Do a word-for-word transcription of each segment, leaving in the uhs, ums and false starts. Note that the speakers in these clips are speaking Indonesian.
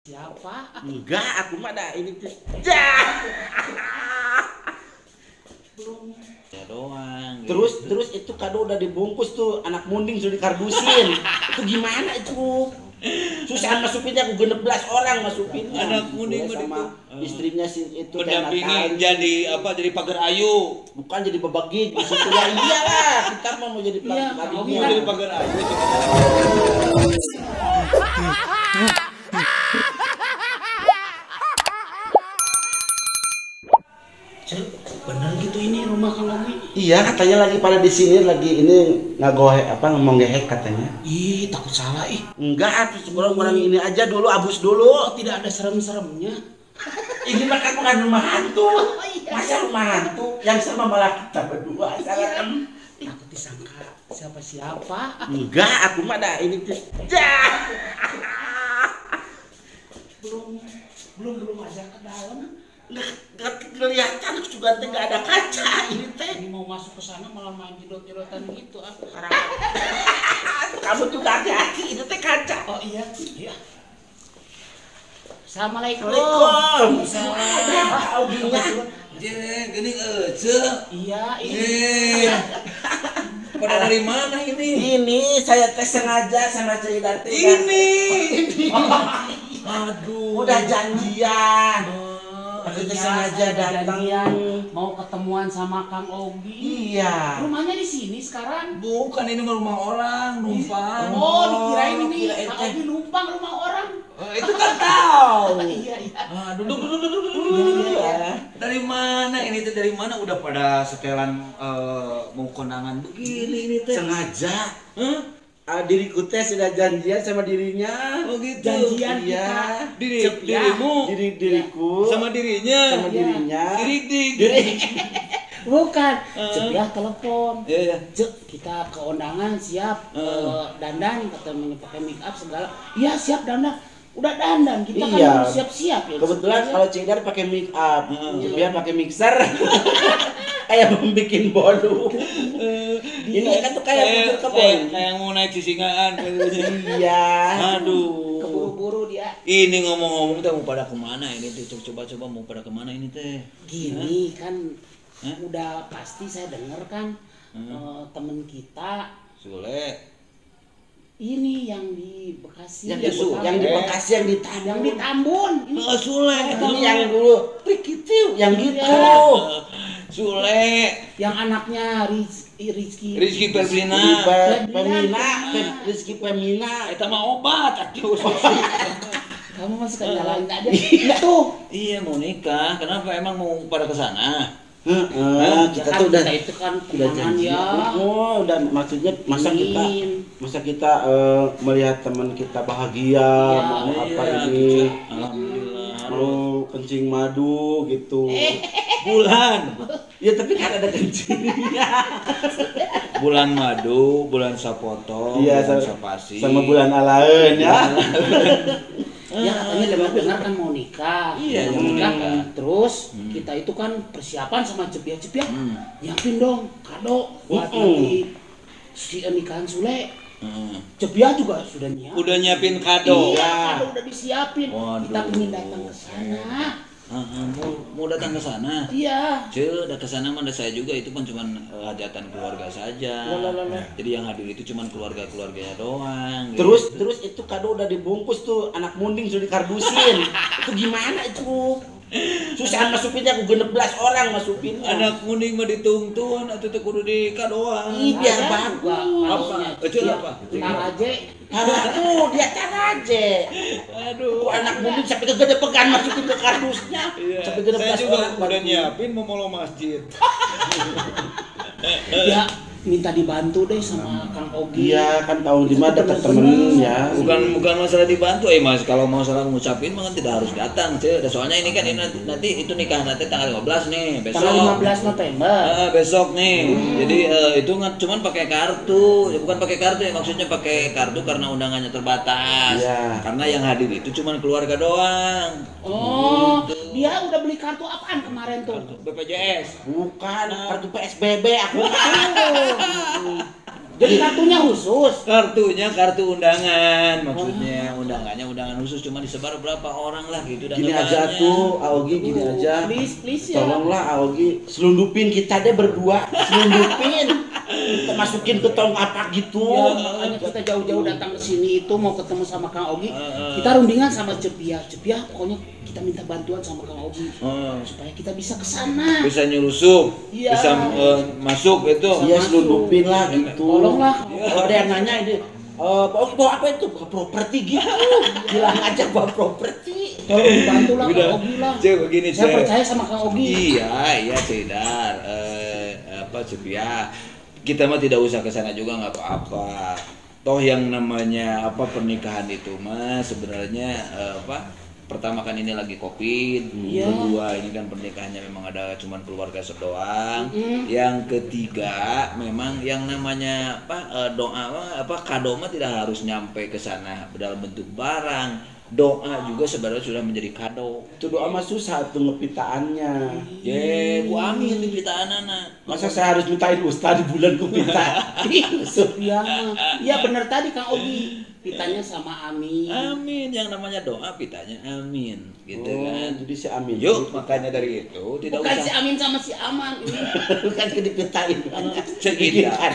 Siapa? Enggak, aku mah ada ini tuh. Ya. Belum. Ya doang. Terus gitu. terus itu kado udah dibungkus tuh, anak munding sudah dikardusin. Itu gimana itu? Susah masukinnya, aku genep belas orang masukinnya. Anak Gitu munding ya, mah sama itu. istrinya si itu teh mendampingi Natali. jadi apa? Jadi pagar ayu. Bukan jadi bebagi di situ ya. Iyalah, kita mah mau jadi Iya, pelatih. mau Mau jadi pagar ayu. Cek, bener gitu ini rumah Kang Ogi. Iya, katanya lagi pada di sini lagi ini ngagohe apa ngomong gehek katanya. Ih, takut salah ih. Enggak, terus orang-orang ini aja dulu, abus dulu. Oh, tidak ada serem-seremnya. Ini mah kan bukan rumah hantu. Oh, iya. Masa rumah hantu? Yang serem malah kita berdua. Salah kan? Takut disangka siapa-siapa. Enggak, aku mah ada ini tuh. Ya. Belum belum belum aja ke dalam. Nggak, nggak kelihatan juga teh nggak ada kaca ini teh. Ini mau masuk ke sana malah main jedot-jedotan gitu ah. Kamu juga hati-hati, itu teh kaca. Oh iya, iya. Assalamualaikum. Waalaikumsalam. Waalaikumsalam. Audinya. Jeng, gini aja. Iya, ini. Eh, pada dari mana ini? Ini saya tes sengaja sama Caidan teh. Ini. Aduh. Udah janjian. Aku teh Iya, sengaja saya datang. janjian mau ketemuan sama Kang Ogi. Iya. Rumahnya di sini sekarang. Bukan, ini mah rumah orang, numpang. Oh, dikirain ini kirain Kang teh. Ogi numpang rumah orang. Eh, itu kan tahu. Iya, iya. Ah, duduk, duduk, duduk, duduk, Iya, duduk. iya, iya. Dari mana ini teh? Dari mana udah pada setelan eh, mau kondangan begini ini teh? Sengaja. Hah? Ah, diriku teh sudah janjian sama dirinya. Oh gitu. Janjian Iya. kita. Diri, Cep, ya. dirimu Diri diriku sama dirinya. sama Iya. dirinya. Diri, diri. Diri. Bukan, Eh. Cep ya telepon. Iya, iya. Cek, kita ke undangan siap Eh. eh, dandan katanya pakai make up segala. Iya, siap dandan. Udah dandan, kita kan Iya. harus siap-siap ya. Kebetulan Siap-siap. kalau Cedar pakai make up, Heeh. dia pakai mixer. Kayak membikin bolu. Ini kan tuh kayak bujur kayak, kebon. kayak mau naik sisingaan. Iya. Aduh. Keburu-buru dia. Ini ngomong-ngomong teh mau pada kemana ini teh? Coba-coba mau pada kemana ini teh? Gini kan Hah? udah pasti saya denger kan Hmm. eh, temen kita Sule. ini yang di Bekasi Yang, Ya, di, Su. Bekasi, yang di Eh. Bekasi yang di Tambun. yang di Tambun ini Ah, Sule. Ini yang dulu Rikitiu, yang gitu. Iya. Sule. yang anaknya Riz, Rizky Rizky Febrina. Pe- Febriana. Pemina, Pe- Rizky Pemina. Eta mah obat atuh. kamu mah suka nyalain aja itu tuh. Iya mau nikah. Kenapa emang mau pada ke sana? Heeh, kita Ya tuh kan, udah kita itu kan udah tunangan janji. ya. Oh, udah maksudnya masa kita Amin. masa kita eh, melihat teman kita bahagia, Ya, mau apa Iya, ini, gitu. Alhamdulillah. mau kencing madu gitu. Bulan. Ya tapi kan ada kencingnya. Bulan madu, bulan sapoto, Iya, bulan sa- sapasi. sama bulan alaen ya. Ya katanya dengar dengar kan mau nikah. Iya, mau mau nikah. nikah. Terus Hmm. kita itu kan persiapan sama Cepia-Cepia. Hmm. Nyiapin dong kado buat Mm-mm. nanti si nikahan Sule. Heeh. Cepia juga sudah nyiapin. Udah nyiapin kado. Iya, kado udah disiapin. Waduh. Kita ingin datang ke sana. Heeh, mau, mau datang ke sana. Iya. Ce, datang ke sana mana saya juga itu kan cuma eh, hajatan keluarga saja. Lah, lah, lah, lah. Jadi yang hadir itu cuma keluarga-keluarganya doang. Terus gitu. terus itu kado udah dibungkus tuh, anak munding sudah dikardusin. Itu gimana itu? Susah masukinnya, aku genep belas orang masukinnya. anak kuning mah ditungtun atau teu kudu dikadoan. Ih, biar Ada bagus. juga harusnya. Apa? Ecul Iya, apa? Ntar aja. Aduh, dia kan aja. Aduh. Tuh anak munding sampai kegedepekan masukin ke kardusnya. Iya. Sampai genep Saya belas juga orang. udah bagus. nyiapin mau molo masjid. Ya minta dibantu deh sama Kang Ogi. Iya, kan tahu di mana dekat Bener-bener. temen ya. Bukan bukan masalah dibantu, eh mas. Kalau mau salah ngucapin mah kan tidak harus datang, cuy. Soalnya ini kan ini nanti, nanti itu nikah nanti tanggal lima belas nih, besok. Tanggal lima belas November. Ah, besok nih. Jadi eh, itu nggak cuman pakai kartu, ya bukan pakai kartu ya, maksudnya pakai kartu karena undangannya terbatas. Iya. Karena yang hadir itu cuman keluarga doang. Oh, dia udah beli kartu apaan kemarin tuh? B P J S. Bukan, kartu P S B B aku. Jadi kartunya khusus. Kartunya kartu undangan, maksudnya undangannya undangan khusus cuma disebar berapa orang lah gitu dan Gini nggak aja banyak. tuh, Aogi gini Oh, aja. please, please ya. Tolonglah Aogi, selundupin kita deh berdua, selundupin. Kita masukin ke tong apa gitu. Ya, makanya kita jauh-jauh datang ke sini itu mau ketemu sama Kang Ogi. Uh, Kita rundingan sama Cepia. Cepia pokoknya kita minta bantuan sama Kang Ogi uh, supaya kita bisa ke sana. bisa nyurusup, Iya. bisa uh, masuk itu. Iya selundupin lah gitu. Tolonglah. Kalau ada yang nanya ini, eh Pak Ogi bawa apa itu? Bawa properti gitu. Bilang aja bawa properti. Tolong dibantu lah Udah. Kang Ogi lah. Cek begini, Saya Cek. percaya sama Kang Ogi. Iya, iya Cedar. Eh, apa Cepia? Kita mah tidak usah ke sana juga nggak apa-apa. Toh yang namanya apa pernikahan itu mah sebenarnya eh, apa? Pertama kan ini lagi Covid, Iya. kedua ini kan pernikahannya memang ada cuman keluarga doang. Mm. Yang ketiga memang yang namanya apa eh, doa mah, apa kado mah tidak harus nyampe ke sana dalam bentuk barang. Doa juga sebenarnya sudah menjadi kado. Itu doa mah susah tuh ngepitaannya. Ye, ku amin di pitaan anak. Masa saya harus mintain ustaz di bulan ku pita? Iya, iya benar tadi Kang Ogi. Pitanya sama Amin. Amin, yang namanya doa pitanya amin, gitu Oh, kan. jadi si Amin. Yuk, makanya dari itu tidak Bukan si usah Amin sama si Aman ini. Bukan ke dipitain. Seidar,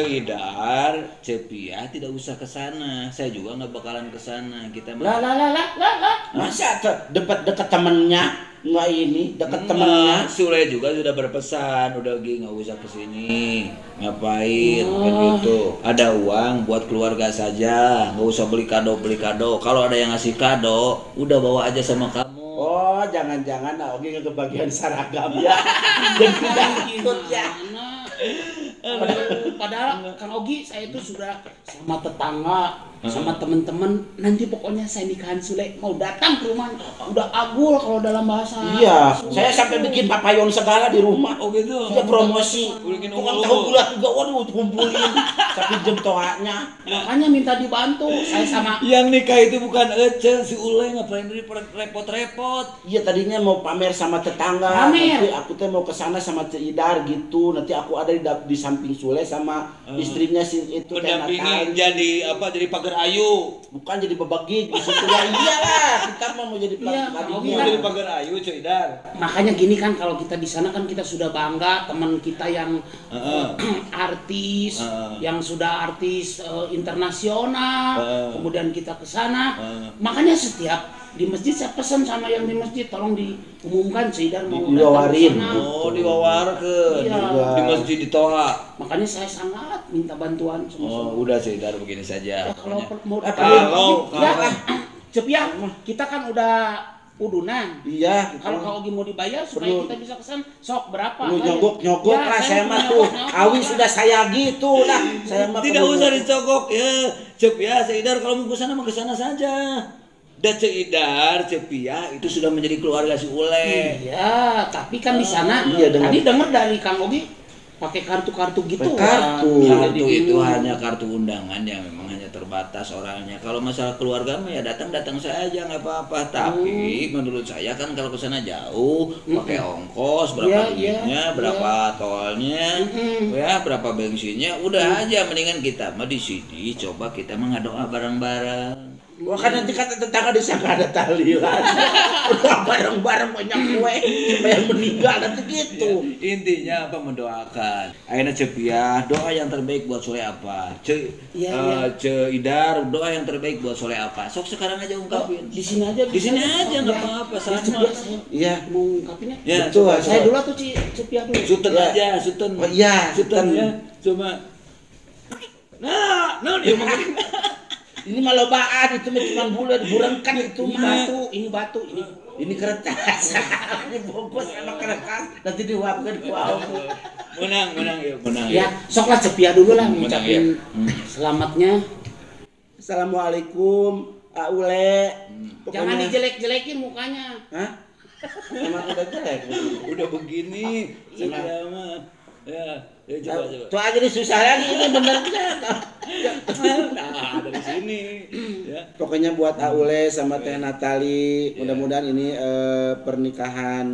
Seidar, Cepia tidak usah ke sana. Saya juga nggak bakalan ke sana. Kita Lah lah lah lah lah lah. Masa te- dekat dekat temennya nggak ini dekat temennya. Sule juga sudah berpesan, udah Gi nggak usah kesini, ngapain, Oh. kan gitu. Ada uang buat keluarga saja, nggak usah beli kado beli kado. Kalau ada yang ngasih kado, udah bawa aja sama kamu. Oh, jangan-jangan nah, Ogi nggak kebagian seragam ya. Jadi tidak ikut ya. Gimana? Padahal, padahal Kang Ogi saya itu sudah sama tetangga, sama teman-teman. Nanti pokoknya saya nikahan Sule mau datang ke rumah. Udah agul kalau dalam bahasa. Iya, Sunda saya sampai itu. bikin papayon segala di rumah. Oh gitu. Dia promosi. Bikin Tukang ulu-ulu. tahu gula juga, waduh kumpulin. Sampai jem toanya. Makanya minta dibantu. Saya sama Yang nikah itu bukan Ece, si Ule ngapain diri repot-repot. Iya tadinya mau pamer sama tetangga. Pamer. Nanti aku teh mau ke sana sama Ceidar gitu. Nanti aku ada di, dap- di samping Sule sama Uh. istrinya si itu teh Mendampingi Natali. jadi apa? Jadi pagar ayu. Bukan jadi bebagi di situ ya. Iyalah, kita mah mau jadi Iya, padinya. Ogi Mau kan. jadi pagar ayu, Coidar. makanya gini kan kalau kita di sana kan kita sudah bangga teman kita yang Heeh. artis Heeh. yang sudah artis eh, internasional Heeh. kemudian kita ke sana Heeh. makanya setiap di masjid saya pesan sama yang di masjid tolong diumumkan sih dan mau Di- datang ke diwawarin. sana. Oh, diwawarkeun Iya. di Masjid di Toha. Makanya saya sangat minta bantuan sama Oh, udah Coidar begini saja. Ya, kalau pokoknya. per- mau Eh, kalau- ya, kalau- Cep ya, kita kan udah udunan. Iya. Kalau Kang Ogi mau dibayar supaya Perlu. kita bisa kesan, sok berapa? Lu Ayo. nyogok nyogok Ya, lah saya mah mau tuh. nyogok-nyogok Awi lah. sudah saya gitu lah. Saya mah Tidak perlu usah nyogok. dicogok ya. Cep ya, Seidar kalau mau ke sana mau ke sana saja. Dan Ceidar, Cepia itu sudah menjadi keluarga si Ule. Iya, tapi kan di sana Iya, dengar. tadi dengar dari Kang Ogi pakai kartu-kartu gitu. Pakai kartu. Kan. Kartu itu hanya kartu undangan yang memang hanya terbatas orangnya. Kalau masalah keluarga mah ya datang-datang saja nggak apa-apa. Tapi menurut saya kan kalau ke sana jauh, pakai ongkos berapa Iya, iya, duitnya, berapa tolnya, Mm-mm. ya berapa bensinnya, udah aja mendingan kita mah di sini coba kita mah ngadoa bareng-bareng. Wah kan nanti kata tetangga disangka ada tahlilan. Udah bareng-bareng banyak kue supaya meninggal nanti gitu. Ya, intinya apa mendoakan. Ayeuna Cepia, doa yang terbaik buat Soleh apa? Ce Iya, eh, Ceidar, doa yang terbaik buat Soleh apa? Sok sekarang aja ungkapin. Di sini aja. Di sini bisa. aja nggak Ya. apa-apa, Ya, sama. Cep ya, saya Iya. mau ungkapinnya. Ya, Betul, coba, Saya coba. dulu tuh Ci Cepia dulu. Suten Ya. aja, suten. Oh iya, suten suten. ya. Coba. Nah, nah dia makan. Ini mah lobaan itu mah cuma bulat burengkan itu Ini mah. batu, ini batu, ini. Ini kertas. Ini bungkus sama kertas nanti diuapkan ku aku. Menang, menang ya, menang Ya, soklah Cepia dulu lah Menang, ngucapin ya. Hmm. selamatnya. Assalamualaikum, Aule. Jangan dijelek-jelekin mukanya. Hah? Emang udah jelek. Udah begini, Iya. saya mah. Ya, ya coba coba. Tuh aja nih susah lagi ini bener Nah, dari sini. Ya. Pokoknya buat Aule sama Teh Natali, mudah-mudahan ini eh, pernikahan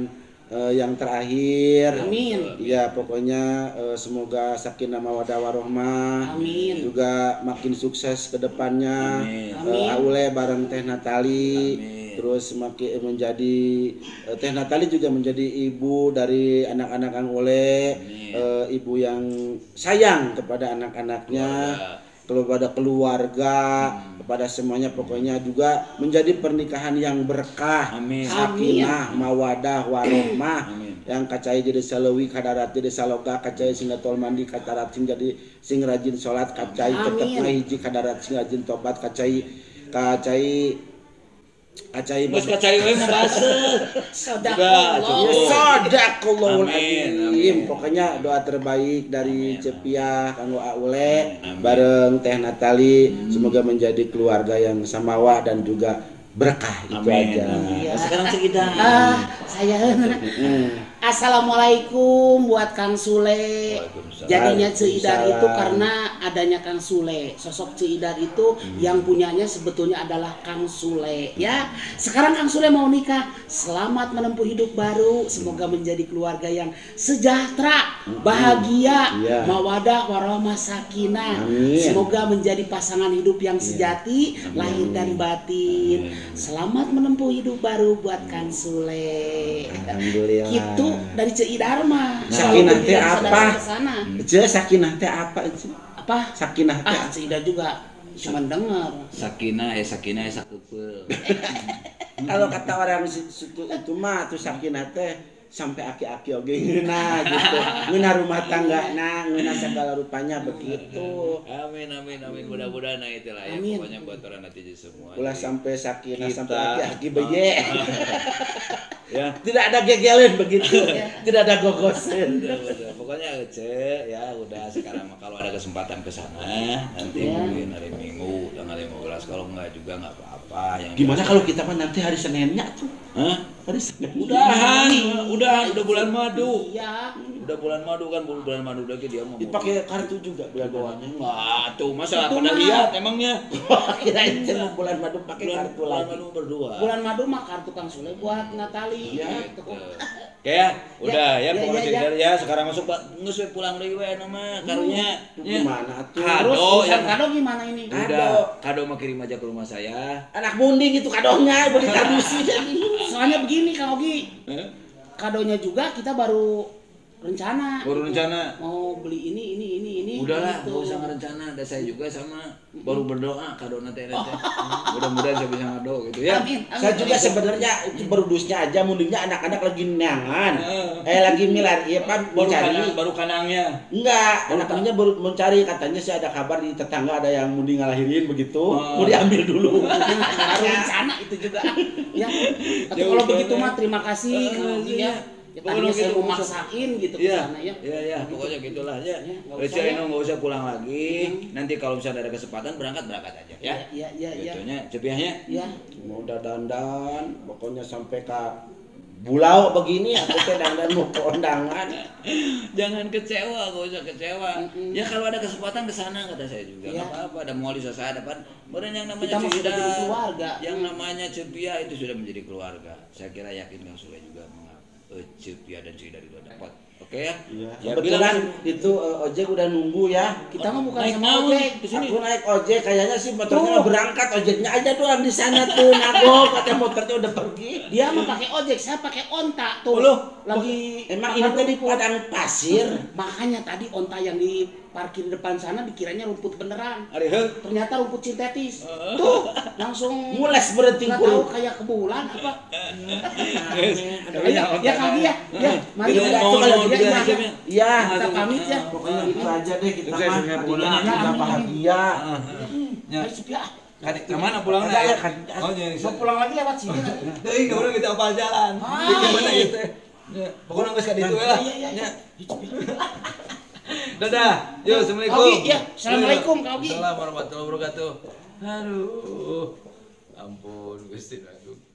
eh, yang terakhir. Amin. Ya pokoknya eh, semoga sakinah mawaddah warahmah. Amin. Juga makin sukses ke depannya. Amin. Eh, Aule bareng Teh Natali. Amin. Terus makin menjadi eh, Teh Natali juga menjadi ibu dari anak-anak Kang Ule. Eh, ibu yang sayang kepada anak-anaknya, kepada keluarga, hmm. kepada semuanya, pokoknya juga menjadi pernikahan yang berkah, Amin. sakinah, mawadah, warahmah, Amin. yang kacai jadi salawi, kadarat jadi saloga, kacai sing tol mandi, kadarat sing jadi sing rajin sholat, kacai tetep hiji, kadarat sing rajin tobat, kacai kacai kacai Mas kacai we membahaseuh. Sadaqallah. Sadaqallahul Amin, azim. amin. Pokoknya doa terbaik dari Amin, Cepiah kanggo Aule Amin. bareng Teh Natali, semoga menjadi keluarga yang samawa dan juga berkah. Itu Amin, aja. amin. Ya. Sekarang Ceidah. Ah, saya Hmm. Assalamualaikum buat Kang Sule. Waalaikumsalam. Jadinya Ceidar itu Waalaikumsalam. karena adanya Kang Sule. Sosok Ceidar itu yang punyanya sebetulnya adalah Kang Sule. Ya, sekarang Kang Sule mau nikah. Selamat menempuh hidup baru. Semoga menjadi keluarga yang sejahtera, bahagia, Iya. mawadah, warahmah, sakinah. Amin. Semoga menjadi pasangan hidup yang sejati, lahir dan batin. Selamat menempuh hidup baru buat Kang Sule. Alhamdulillah. Gitu dari Ceidar mah. Sakinah Walaupun teh tidak apa? sadar ke sana. Ece sakinah teh apa Ece? Apa? Sakinah teh Ah, Ceidar juga cuma dengar. Sakinah ya sakinah ya sakeupeu. kalau kata orang situ itu mah tuh sakinah teh sampai aki-aki oge ngeuna gitu. Ngeuna rumah tangga nah, ngeuna segala rupanya begitu. Amin amin amin mudah-mudahan nah itulah ya Amin. pokoknya buat orang netizen semua. Ulah Jadi, sampai sakinah kita- sampai aki-aki beye. ya Tidak ada gegelen begitu. Tidak ada gogosen. udah, udah. Pokoknya Ece ya udah sekarang mah kalau ada kesempatan ke sana nanti Ya. mungkin hari Minggu tanggal lima belas kalau enggak juga enggak apa-apa yang Gimana kalau kita mah nanti hari Seninnya tuh? Hah? Hari Senin. Udahan, udahan udah bulan madu. Iya. Udah bulan madu kan bulan bulan madu lagi dia mau. Dipakai kartu juga bulan doanya. Enggak, tuh masa Itu pada mah. lihat emangnya. Kirain cuma bulan madu pakai Bulan, kartu bulan lagi. madu berdua. Bulan madu mah kartu Kang Sule buat Natali. Iya. Gitu. Oke ya, udah ya, ya, pokoknya ya, Ceider ya. Sekarang masuk Pak, geus we pulang deui we nama karunya. Tuh Ya. gimana tuh? Kado Terus urusan yang kado gimana ini? Kado. udah, kado mah kirim aja ke rumah saya. Anak munding itu kadonya beli kardusi jadi. Soalnya begini Kang Ogi, Eh? kadonya juga kita baru rencana. Baru rencana. Mau beli ini ini ini ini. Udahlah, gitu. gak usah ngerencana. Ada saya juga sama baru berdoa kado nanti nanti. Mudah-mudahan saya bisa ngado gitu ya. Amin. amin. Saya juga sebenarnya itu berudusnya aja mundingnya anak-anak lagi neangan. Eh lagi milar, iya Pak Baru mencari. kanang, baru kanangnya. Enggak, anak-anaknya baru mencari katanya sih ada kabar di tetangga ada yang munding ngalahirin begitu. Oh. Mau diambil dulu. Baru rencana itu juga. Ya. Atau Ya kalau udah, begitu ya. mah terima kasih Eh, Kang Ogi iya. ya. Ya, Pokoknya tadinya saya gitu, mau maksain gitu ke Iya, sana ya. iya, iya, pokoknya gitulah ya. Ya, nggak Ece usah ya. Eno nggak usah pulang lagi. Nanti kalau misalnya ada kesempatan berangkat berangkat aja ya. Iya, iya, iya. Gitunya, cepiahnya. Ya. Mau dandan, pokoknya sampai ke bulau begini aku teh dandan mau ke undangan. Jangan kecewa, gak usah kecewa. Mm-mm. Ya kalau ada kesempatan ke sana kata saya juga. Iya. Nggak apa-apa, ada mau di sana depan. Kemudian yang namanya Kita mah sudah Ceidah, jadi keluarga. yang namanya Cepia itu sudah menjadi keluarga. Saya kira yakin Kang Sule juga menganggap eh, Cepia dan Ceidah itu dapat. Oke ya? Iya. Ya Kebetulan bilang itu eh, ojek udah nunggu ya. Kita mah bukan naik sama naon ojek. di sini. Aku naik ojek kayaknya sih motornya Tuh. udah berangkat, ojeknya aja doang di sana tuh nagok katanya motornya udah pergi. Dia mah pakai ojek, saya pakai onta tuh. Oh, loh. Lagi Emang ini tadi padang pasir. Makanya tadi onta yang di parkir depan sana dikiranya rumput beneran. Ari heuh. Ternyata rumput sintetis. Tuh, langsung Mules berhenti nggak tahu puluh. kayak kebulan apa. Ada Ayo, ya Kang ya. Ya, mari Tidak, udah mau, tuh kalau mau, dia tidak, ya. tidak. Iya, Kita pamit ya. pokoknya itu aja deh kita Sukses, mah. sukses Tadinya pulang. kita bahagia. Ya. Ayo Supi, ah. Kadi kemana pulangnya? Ada, Ya? kan. Oh, jadi Mau pulang lagi lewat sini. Deui kemudian kita apal jalan. Ah. Di mana gitu. Ya, pokoknya geus ka ditu we lah. Iya, iya, iya. Ya. Dadah. Yo, assalamualaikum. Ogi, ya. Assalamualaikum, Kak Ogi. Assalamualaikum warahmatullahi wabarakatuh. Aduh. Ampun, Gusti Agung.